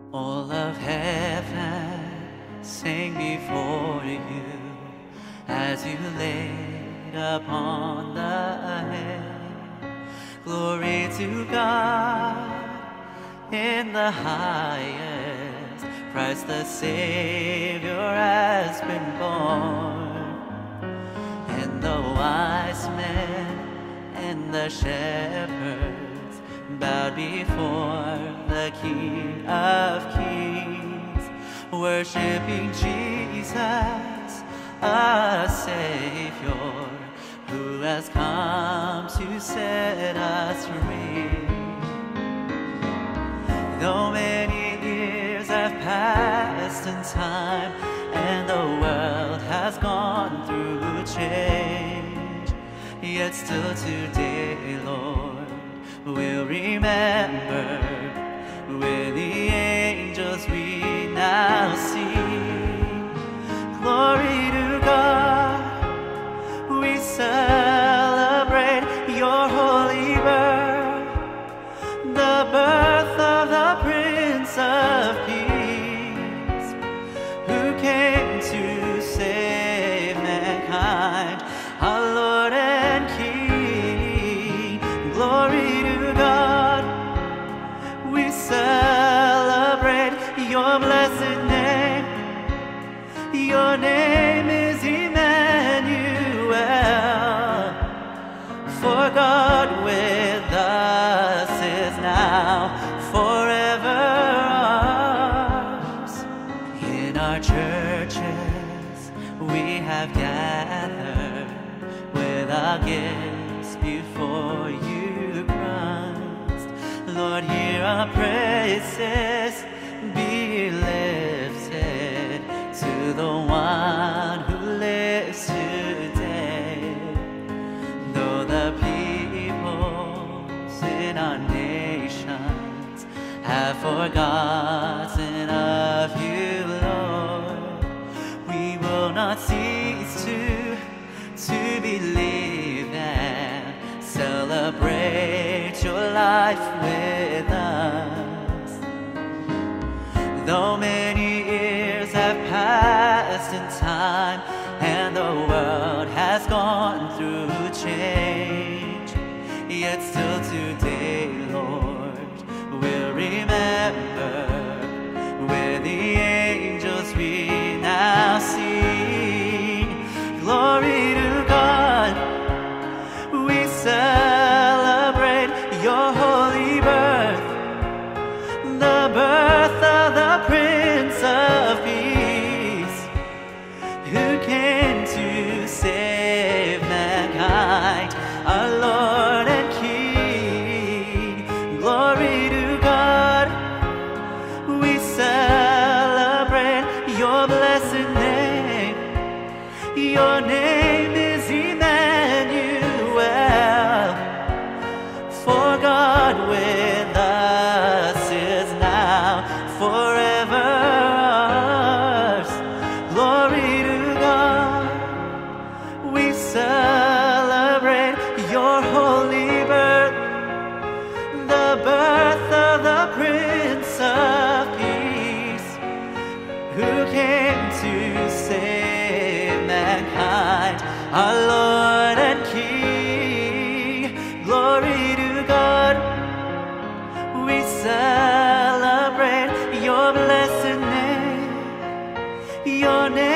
All of heaven sing before you as you laid upon the hay. Glory to God in the highest, Christ the Savior has been born. And the wise men and the shepherds bowed before the King of Kings, worshiping Jesus, a Savior, who has come to set us free. Though many years have passed in time, and the world has gone through change, yet still today, Lord, we'll remember with the angels we now sing. Glory to God, we celebrate your holy birth, the birth of the Prince of Peace, who came to save mankind, our Lord and King. Glory to God, we celebrate your blessed name. Your name is Emmanuel, for God with us is now forever ours. In our churches we have gathered with our gifts before you, Christ. Lord, hear our praises, be lifted to the one who lives today. Though the peoples in our nations have forgotten of you, Lord, we will not cease to believe and celebrate your life with us. Though many years have passed in time, and the world has gone through change, yet still today, Lord, we'll remember with the angels we now sing. Glory to God, we celebrate your holy birth, the birth of the Prince of Peace, who came to save mankind, our Lord and King. Glory to God, we celebrate your blessed name. Your name is Emmanuel, for God with us is now forever ours. Glory to God, we celebrate your holy birth, the birth of the Prince of Peace, who came to save mankind, our Lord and King. Glory to God, we celebrate your blessed name. Your name